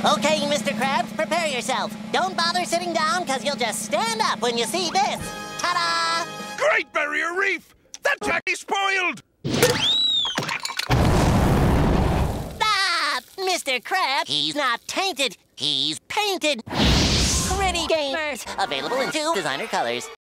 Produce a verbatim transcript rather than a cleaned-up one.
Okay, Mister Krabs, prepare yourself. Don't bother sitting down, because you'll just stand up when you see this. Ta-da! Great Barrier Reef! That tack's spoiled! Stop! Mister Krab, he's not tainted. He's painted. Pretty gamers. Available in two designer colors.